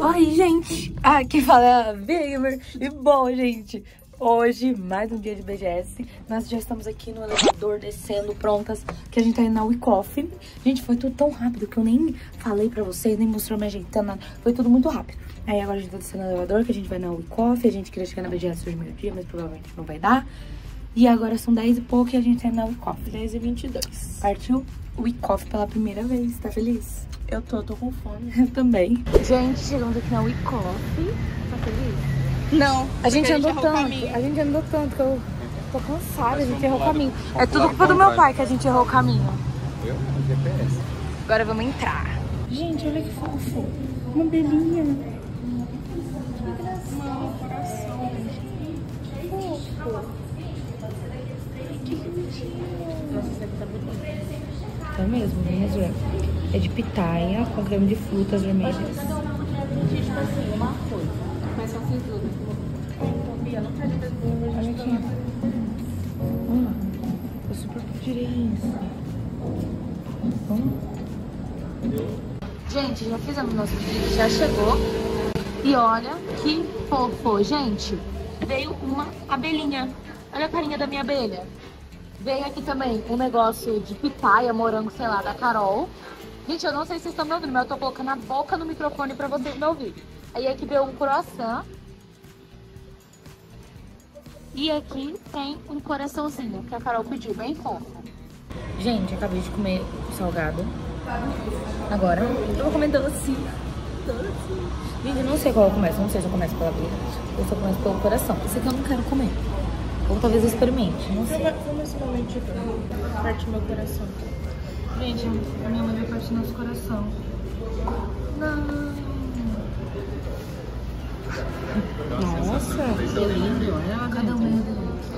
Oi, gente! Aqui fala a Gamer. E bom, gente, hoje, mais um dia de BGS. Nós já estamos aqui no elevador, descendo, prontas, que a gente tá indo na Wyckoff. Gente, foi tudo tão rápido que eu nem falei pra vocês, nem mostrou me ajeitando nada. Foi tudo muito rápido. Aí agora a gente tá descendo no elevador, que a gente vai na Wyckoff. A gente queria chegar na BGS hoje meio-dia, mas provavelmente não vai dar. E agora são 10 e pouco e a gente tá indo na Wyckoff. 10h22. Partiu Wyckoff pela primeira vez, tá feliz? Eu tô com fome. Eu também. Gente, chegamos aqui na Wyckoff. Tá feliz? Não. A gente andou errou o tanto, caminho. a gente andou tanto que eu tô cansada, a gente errou o caminho. É tudo culpa do meu pai que a gente errou o caminho. Eu? No GPS. Agora vamos entrar. Gente, olha que fofo. Uma abelhinha. Mano, coração. Que fofo. Que bonitinho. Nossa, esse aqui tá bonito. É mesmo, vamos ver. É de pitaia com creme de frutas vermelhas. Tipo assim, uma coisa. Mas são cinturas. Então, Bia, não perde mesmo. Olha aqui. Eu super pediria isso. Gente, já fizemos nosso vídeo, já chegou. E olha que fofo, gente. Veio uma abelhinha. Olha a carinha da minha abelha. Veio aqui também um negócio de pitaia, morango, sei lá, da Carol. Gente, eu não sei se vocês estão me ouvindo, mas eu tô colocando a boca no microfone pra vocês me ouvirem. Aí aqui veio um croissant. E aqui tem um coraçãozinho que a Carol pediu, bem fofo. Gente, acabei de comer salgado. Agora eu vou comer doce. Gente, eu não sei qual eu começo. Não sei se eu começo pela abelha ou se eu começo pelo coração. Esse aqui eu não quero comer. Ou talvez eu experimente, não sei. Vamos esse momento de partir meu coração. Gente, a minha mãe vai partir nosso coração. Não. Nossa, que lindo. Olha ela Cada um é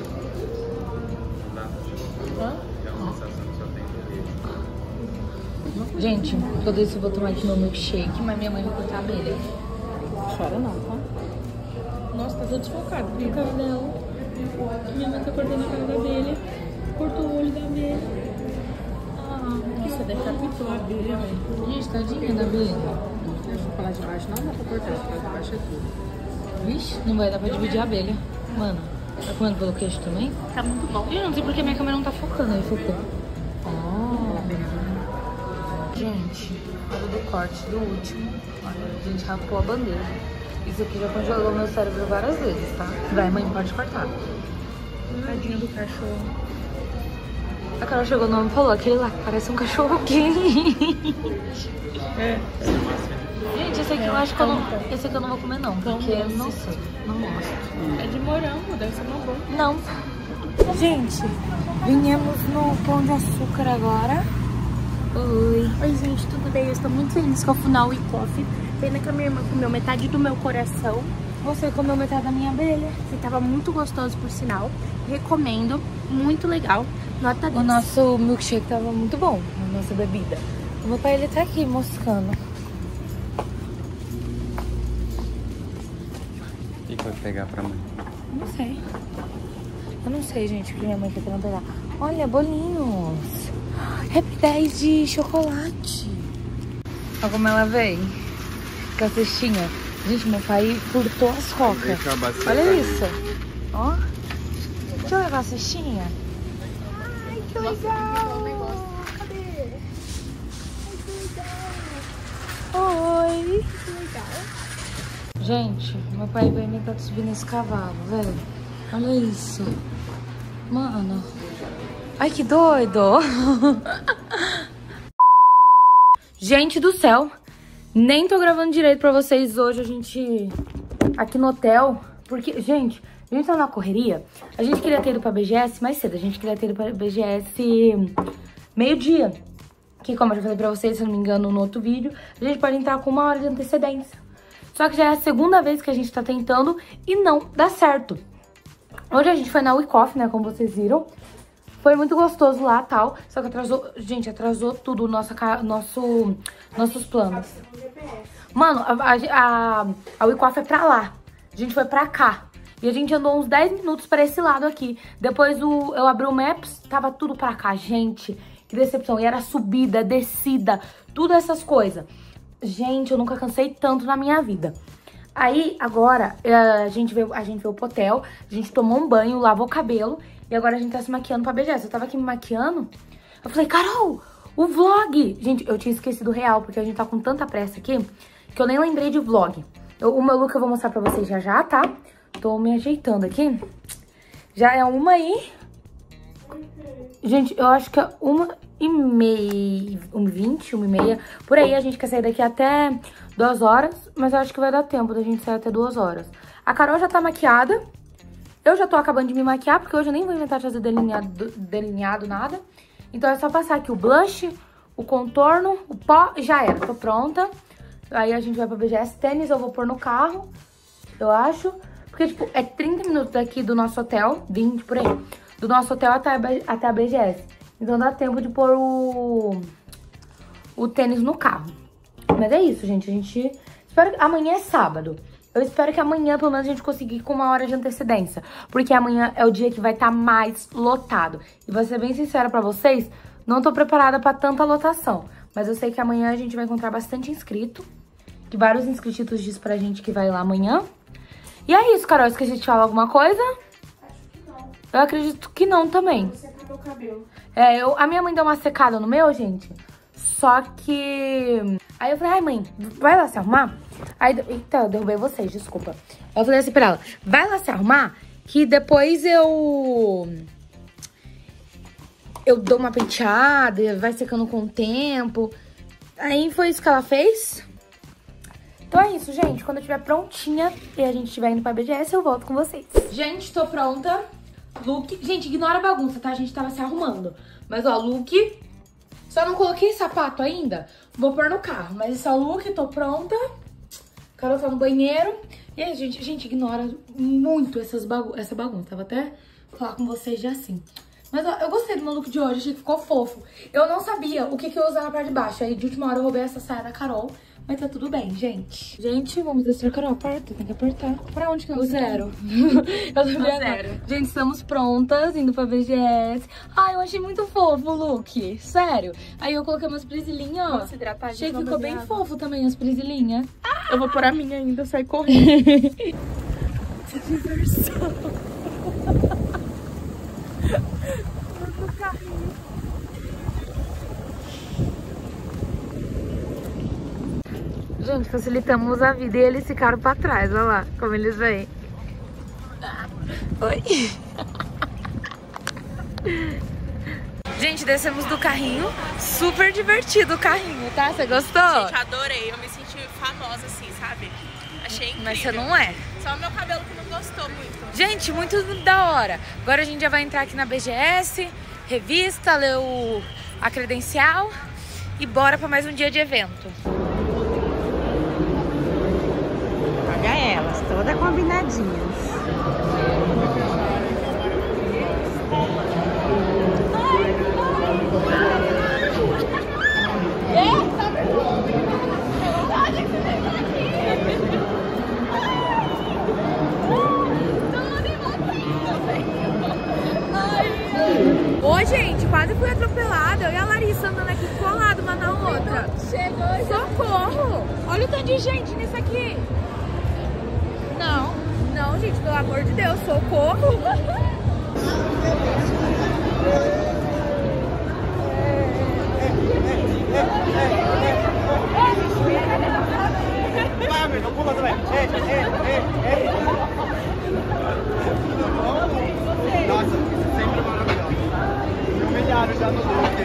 Gente, tudo isso eu vou tomar aqui meu milkshake, mas minha mãe vai cortar a abelha. Chora não, tá? Nossa, tá todo desfocado. O cabelo dela. Minha mãe tá cortando a cara da abelha. Cortou o olho da abelha. Isso decapitou a abelha, velho. Gente, tadinha da abelha. Deixa eu falar de baixo. Não dá pra cortar, essa parte de baixo é tudo. Vixe, não vai dar pra dividir a abelha. Mano, tá comendo pelo queixo também? Tá muito bom. Eu não sei porque minha câmera não tá focando, aí focou. Gente, hora do corte do último. Olha, a gente rapou a bandeja. Isso aqui já congelou meu cérebro várias vezes, tá? Vai, mãe, pode cortar. Tadinha do cachorro. A Carol chegou no nome e falou, aquele lá que parece um cachorro quente. É. Gente, esse aqui eu acho que eu não, esse aqui eu não vou comer não, porque eu não sei, não gosto. É de morango, deve ser uma boa. Não. Gente, viemos no Pão de Açúcar agora. Oi. Oi, gente, tudo bem? Eu estou muito feliz com o final Wyckoff. Pena que a minha irmã comeu metade do meu coração. Você comeu metade da minha abelha. Que tava muito gostoso, por sinal. Recomendo, muito legal. Nota 10. O nosso milkshake tava muito bom, a nossa bebida. O meu pai, ele tá aqui moscando. O que vai pegar pra mãe? Não sei. Eu não sei, gente, o que minha mãe tá querendo pegar. Olha, bolinhos. Happy 10 de chocolate. Olha como ela veio. Com a cestinha. Gente, meu pai furtou as rocas. Olha isso. Ó. Deixa eu levar a cestinha. Ai, que legal. Cadê? Ai, que legal. Oi. Que legal. Gente, meu pai vai me subir nesse cavalo, velho. Olha isso. Mano. Ai, que doido. Gente do céu. Nem tô gravando direito pra vocês hoje, a gente... Aqui no hotel. Porque, gente, a gente tá na correria. A gente queria ter ido pra BGS mais cedo. A gente queria ter ido pra BGS meio-dia. Que, como eu já falei pra vocês, se eu não me engano, no outro vídeo, a gente pode entrar com 1 hora de antecedência. Só que já é a segunda vez que a gente tá tentando e não dá certo. Hoje a gente foi na Wyckoff, né, como vocês viram. Foi muito gostoso lá, tal. Só que atrasou, gente, atrasou tudo, nossos planos. Mano, a Wyckoff é pra lá. A gente foi pra cá. E a gente andou uns 10 minutos pra esse lado aqui. Depois eu abri o Maps, tava tudo pra cá. Gente, que decepção. E era subida, descida, tudo essas coisas. Gente, eu nunca cansei tanto na minha vida. Aí, agora, a gente veio pro hotel, a gente tomou um banho, lavou o cabelo e agora a gente tá se maquiando pra BGS. Eu tava aqui me maquiando, eu falei, Carol, o vlog! Gente, eu tinha esquecido real, porque a gente tá com tanta pressa aqui que eu nem lembrei de vlog. O meu look eu vou mostrar pra vocês já já, tá? Tô me ajeitando aqui. Já é 1h. Gente, eu acho que é 1h20, 1h30. Por aí, a gente quer sair daqui até 2 horas, mas eu acho que vai dar tempo da gente sair até 2 horas. A Carol já tá maquiada. Eu já tô acabando de me maquiar, porque hoje eu nem vou inventar de fazer delineado, nada. Então é só passar aqui o blush, o contorno, o pó e já era. Tô pronta. Aí a gente vai pra BGS. Tênis eu vou pôr no carro, eu acho. Porque, tipo, é 30 minutos daqui do nosso hotel, 20 por aí. Do nosso hotel até a BGS. Então dá tempo de pôr o tênis no carro. Mas é isso, gente. Amanhã é sábado. Eu espero que amanhã, pelo menos, a gente consiga ir com 1 hora de antecedência. Porque amanhã é o dia que vai estar mais lotado. E vou ser bem sincera pra vocês, não tô preparada pra tanta lotação. Mas eu sei que amanhã a gente vai encontrar bastante inscrito. Que vários inscritos dizem pra gente que vai lá amanhã. E é isso, Carol. Esqueci de falar alguma coisa? Acho que não. Eu acredito que não também. Vou secar meu cabelo. A minha mãe deu uma secada no meu, gente. Só que... Aí eu falei, ai mãe, vai lá se arrumar? Aí, eita, eu derrubei vocês, desculpa. Eu falei assim pra ela, vai lá se arrumar, que depois eu dou uma penteada, vai secando com o tempo. Aí foi isso que ela fez. Então é isso, gente. Quando eu estiver prontinha e a gente estiver indo pra BGS, eu volto com vocês. Gente, tô pronta. Look... Gente, ignora a bagunça, tá? A gente tava se arrumando. Mas, ó, look... Só não coloquei sapato ainda. Vou pôr no carro. Mas esse é o look, tô pronta. Carol tá no banheiro. E aí, gente, ignora muito essa bagunça. Vou até falar com vocês já assim. Mas, ó, eu gostei do meu look de hoje. Achei que ficou fofo. Eu não sabia o que eu ia usar na parte de baixo. Aí, de última hora, eu roubei essa saia da Carol. Mas tá tudo bem, gente. Gente, vamos descer, Carol. Aperta, tem que apertar. Pra onde que eu zero? Eu tô zero. Gente, estamos prontas, indo pra BGS. Ai, eu achei muito fofo o look. Sério. Aí eu coloquei umas prisilinhas, ó. Vamos se hidratar, achei que ficou bem fofo também as prisilinhas. Eu vou pôr a minha ainda, sai correndo. Que diversão. No carrinho. Gente, facilitamos a vida e eles ficaram pra trás, olha lá como eles vêm. Oi. Gente, descemos do carrinho, super divertido o carrinho, tá? Você gostou? Gente, adorei, eu me senti famosa assim, sabe? Achei incrível. Mas você não é. Só o meu cabelo que não gostou muito. Gente, muito da hora. Agora a gente já vai entrar aqui na BGS, revista, ler a credencial e bora pra mais um dia de evento. Olha elas, todas combinadinhas. Oi, gente, quase fui atropelada. Eu e a Larissa andando aqui colado uma na outra. Chegou. Socorro! Olha o tanto de gente nisso aqui. Não, gente, pelo amor de Deus, socorro! Não pula também. Nossa, sempre maravilhoso. Me humilharam já no look.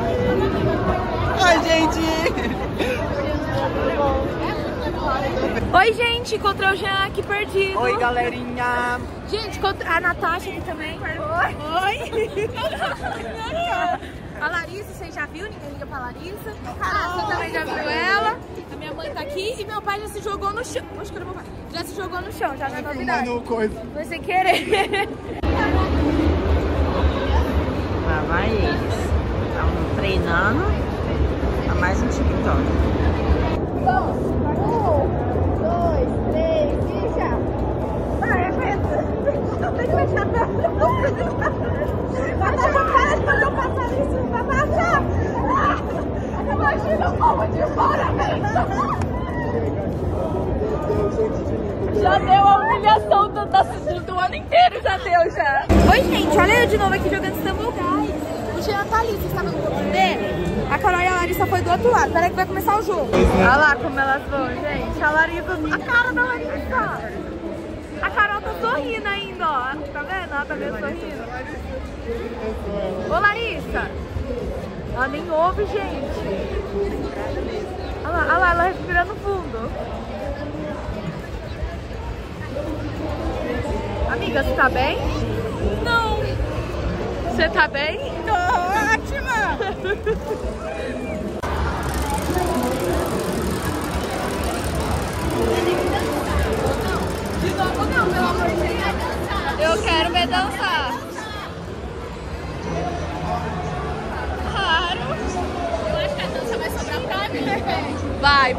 Ai, gente! Oi, gente, encontrei o Jean aqui perdido. Oi, galerinha. Gente, encontrei a Natasha aqui também. Oi. A Larissa, você já viu? Ninguém liga pra Larissa. Você também já viu ela. A minha mãe tá aqui e meu pai já se jogou no chão. Poxa, cadê meu pai? Já se jogou no chão, já não é novidade. Foi sem querer. Lá vai eles. Estão treinando a mais um TikTok. 1, 2, 3 e já. Vai, aguenta. Não tem que deixar pra vai dar uma cara quando eu passar isso pra baixar. Imagina o povo de fora, velho. Nossa, do ano inteiro já deu, já. Oi, gente, olha eu de novo aqui jogando Stumble Guys. O Jean tá ali, vocês estavam no grupo dele? A Carol e a Larissa foi do outro lado. Peraí que vai começar o jogo. Olha lá como elas vão, gente. A Larissa, a cara da Larissa. A Carol tá sorrindo ainda, ó. Tá vendo? Ela tá vendo sorrindo. Ô, Larissa. Ela nem ouve, gente. Olha lá, ela respirando fundo. Amiga, você tá bem? Não. Você tá bem? Tô ótima. De novo não, pelo amor de Deus. Eu quero ver dançar. Claro. Eu acho que a dança vai sobrar pra mim. Vai.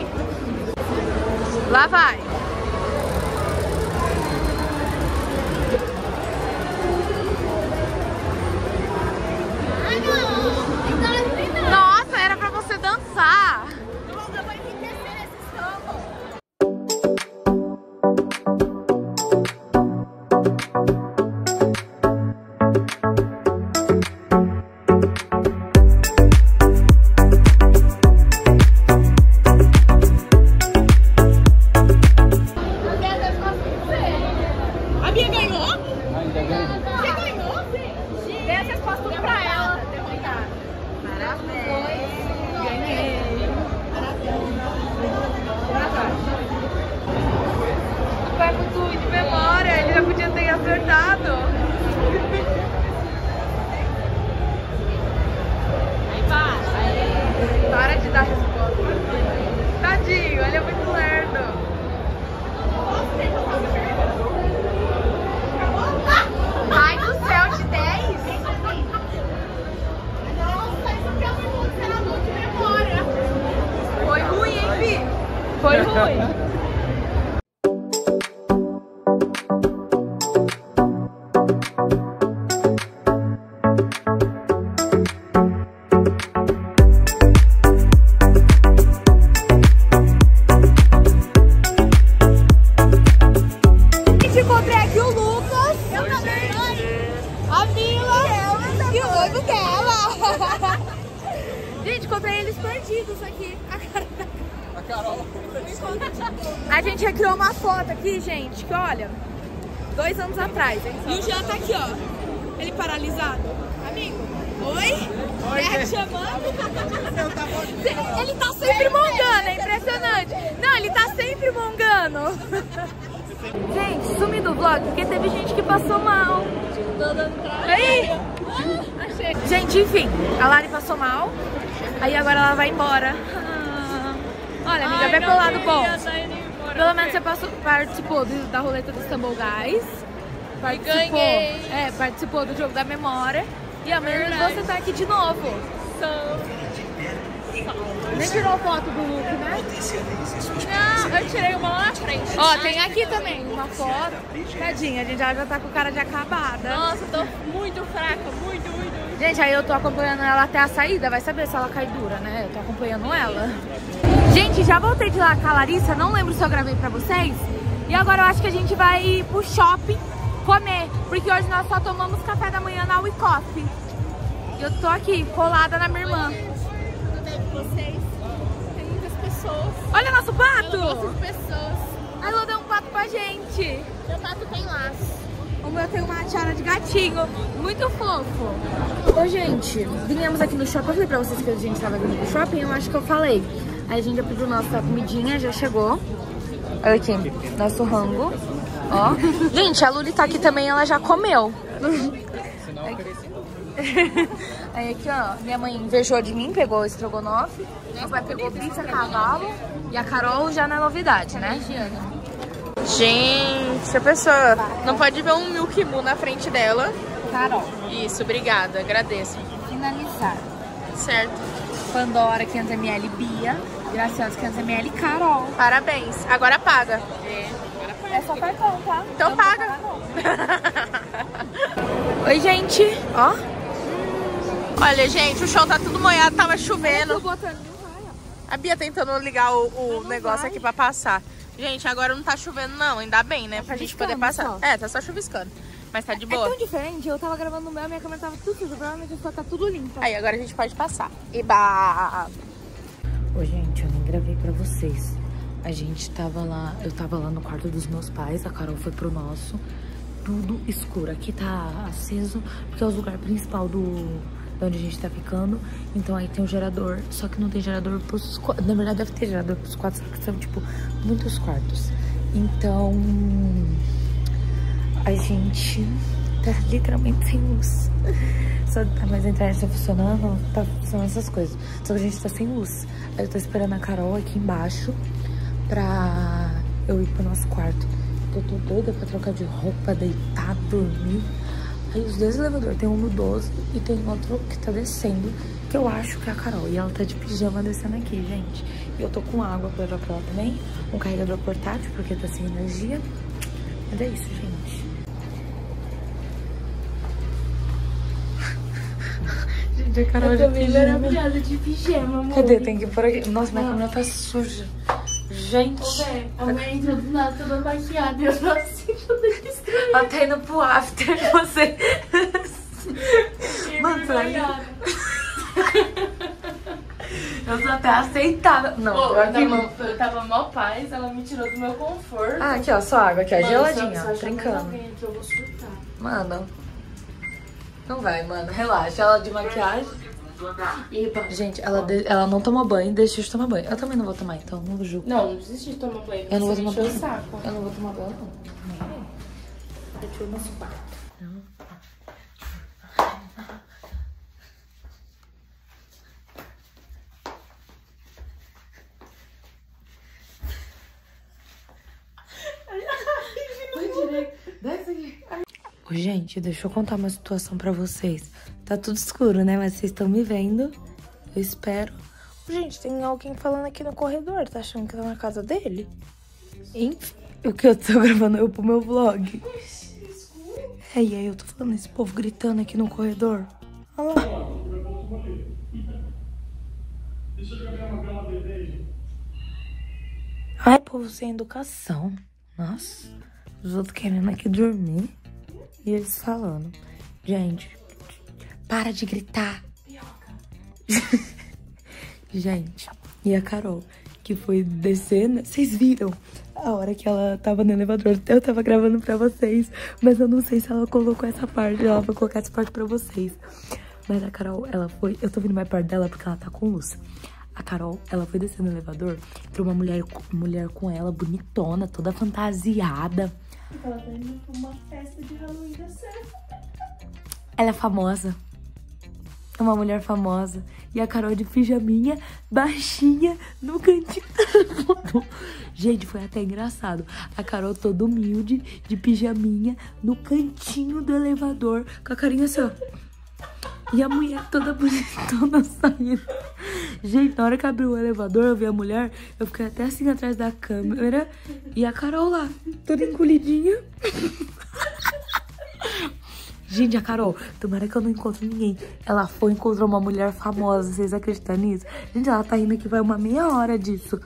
Lá vai. Nossa, era pra você dançar. Eu vou enriquecer esse samba. A Bia ganhou? Ainda ganhei. Você ganhou? Dê as respostas tudo pra ela. Derrotar. Parabéns. Ganhei. Vai muito de memória, ele já podia ter acertado. Aí vai. Para de dar resposta. Tadinho, ele é muito lerdo. Ai do céu, de 10? Nossa, isso aqui é muito será de memória. Foi ruim, hein, Bi? Foi ruim. Encontrei aqui o Lucas, a Mila e o noivo dela. Gente, encontrei eles perdidos aqui. A Carol. A gente recriou uma foto aqui, gente, que olha, 2 anos atrás. E o Jean tá aqui, ó. Ele paralisado. Amigo. Oi? Tá te chamando? Ele tá sempre mongando, é impressionante. Não, ele tá sempre mongando. Gente, sumi do vlog porque teve gente que passou mal. Aí. Achei. Gente, enfim, a Lari passou mal. Aí agora ela vai embora. Olha, amiga, vem pelo lado bom. Pelo menos você participou da roleta do Stumble Guys. Ganhei. Participou do jogo da memória. E amanhã você tá aqui de novo. Nem tirou foto do look, né? Não, eu tirei uma lá na frente. Ó, tem aqui também uma foto. Tadinha, a gente já tá com cara de acabada. Nossa, tô muito fraca, muito. Gente, aí eu tô acompanhando ela até a saída. Vai saber se ela cai dura, né? Eu tô acompanhando ela. Gente, já voltei de lá com a Larissa. Não lembro se eu gravei pra vocês. E agora eu acho que a gente vai pro shopping comer. Porque hoje nós só tomamos café da manhã na Wicop. E eu tô aqui, colada na minha irmã. Tudo bem com vocês? Tem muitas pessoas. Olha nosso Eu pato! gosto de pessoas. A Elô deu um pato pra gente. Meu pato tem laço. O meu tem uma tiara de gatinho, muito fofo. Ô, gente, viemos aqui no shopping. Eu falei pra vocês que a gente tava vindo pro shopping, eu acho que eu falei. Aí a gente já pediu nossa comidinha, já chegou. Olha aqui, nosso rango. Ó. Gente, a Luli tá aqui também, ela já comeu. Aí aqui, ó, minha mãe invejou de mim, pegou o estrogonofe. Meu pai pegou bife a cavalo. E a Carol já não é novidade, né? Gente, a pessoa não pode ver um Milk Moo na frente dela. Carol, Isso, obrigada, agradeço. finalizar. Certo. Pandora 500ml Bia, Graciosa 500ml Carol. Parabéns. Agora paga. É só cartão, tá? Então Não paga. pagar, não. Oi, gente. Ó. Olha, gente, o chão tá tudo molhado, tava chovendo. Botando, não vai, ó. A Bia tentando ligar o negócio vai. aqui pra passar. Gente, agora não tá chovendo não, ainda bem, né? Pra gente poder passar. Só. É, tá só chuviscando. Mas tá de boa. É tão diferente, eu tava gravando no meu, minha câmera tava tudo suja, provavelmente só tá tudo limpo. Aí, agora a gente pode passar. Eba! Ô, gente, eu nem gravei pra vocês. A gente tava lá, eu tava lá no quarto dos meus pais, a Carol foi pro nosso. Tudo escuro. Aqui tá aceso, porque é o lugar principal de onde a gente tá ficando. Então aí tem o gerador, só que não tem gerador pros quartos. Na verdade deve ter gerador pros quartos, só que são, tipo, muitos quartos. Então a gente tá literalmente sem luz. Só tá mais a internet tá funcionando, tá funcionando essas coisas. Só que a gente tá sem luz. Aí eu tô esperando a Carol aqui embaixo pra eu ir pro nosso quarto. Eu tô doida pra trocar de roupa, deitar, dormir. Aí os dois elevadores, tem um no 12 e tem outro que tá descendo, que eu acho que é a Carol. E ela tá de pijama descendo aqui, gente. E eu tô com água pra levar pra ela também. Um carregador portátil, porque tá sem energia. Mas é isso, gente. Gente, a Carol de pijama. De pijama, amor. Cadê? Tem que ir por aqui. Nossa, minha câmera tá suja. Gente. A mulher entrou do nada, toda maquiada. Eu tô assim, toda estranha. Ela tá indo pro after de você. Mano, eu tô até aceitada. Não, Pô, aqui, eu tava mó paz, ela me tirou do meu conforto. Ah, aqui, ó, só água aqui, ó, Mano, geladinha, se ó, eu brincando. alguém entrou, eu vou surtar. Mano, não vai, mano, relaxa. Ela de maquiagem. Eba. Gente, ela não toma banho, deixa de tomar banho. Eu também não vou tomar, então não julgo. Não desiste de tomar banho. Eu não vou você tomar me encheu banho. o saco. Eu não vou tomar banho, não. Eu tiro nosso quarto. Ô, gente, deixa eu contar uma situação pra vocês. Tá tudo escuro, né? Mas vocês estão me vendo. Eu espero. Gente, tem alguém falando aqui no corredor. Tá achando que tá na casa dele? Enfim, o que eu tô gravando eu pro meu vlog. É, e aí eu tô falando esse povo gritando aqui no corredor. Olha lá. Ai, povo sem educação. Nossa, os outros querendo aqui dormir. E eles falando. Gente, para de gritar. Gente, e a Carol, que foi descendo. Vocês viram a hora que ela tava no elevador? Eu tava gravando pra vocês, mas eu não sei se ela colocou essa parte. Ela vai colocar essa parte pra vocês. Mas a Carol, ela foi... Eu tô vindo mais perto dela porque ela tá com luz. A Carol, ela foi descendo no elevador pra uma mulher com ela, bonitona, toda fantasiada. Ela tá indo pra uma festa de Halloween da Serra. Ela é famosa. É uma mulher famosa. E a Carol de pijaminha, baixinha, no cantinho. Gente, foi até engraçado. A Carol toda humilde, de pijaminha, no cantinho do elevador, com a carinha assim, ó. E a mulher toda bonitona saindo. Gente, na hora que abriu o elevador, eu vi a mulher, eu fiquei até assim atrás da câmera. E a Carol lá, toda encolhidinha. Gente, a Carol, tomara que eu não encontre ninguém. Ela foi e encontrou uma mulher famosa, vocês acreditam nisso? Gente, ela tá indo aqui, vai uma meia hora disso.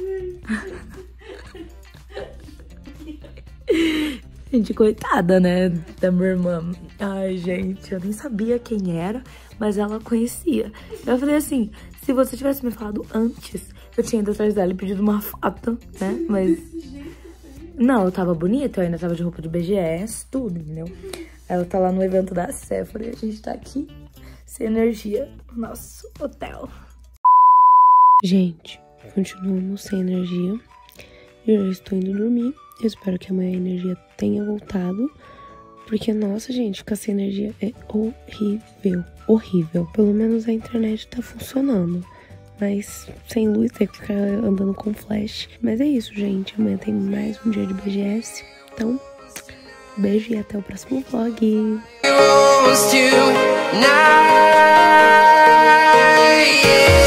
Gente, coitada, né, da minha irmã. Ai, gente, eu nem sabia quem era, mas ela conhecia. Eu falei assim, se você tivesse me falado antes, eu tinha ido atrás dela e pedido uma foto, né, mas... Não, eu tava bonita, eu ainda tava de roupa de BGS, tudo, entendeu? Ela tá lá no evento da Sephora e a gente tá aqui, sem energia, no nosso hotel. Gente, continuamos sem energia. Eu já estou indo dormir. Eu espero que amanhã a energia tenha voltado. Porque, nossa, gente, ficar sem energia é horrível. Horrível. Pelo menos a internet tá funcionando. Mas sem luz, tem que ficar andando com flash. Mas é isso, gente. Amanhã tem mais um dia de BGS. Então, beijo e até o próximo vlog. Tonight, yeah.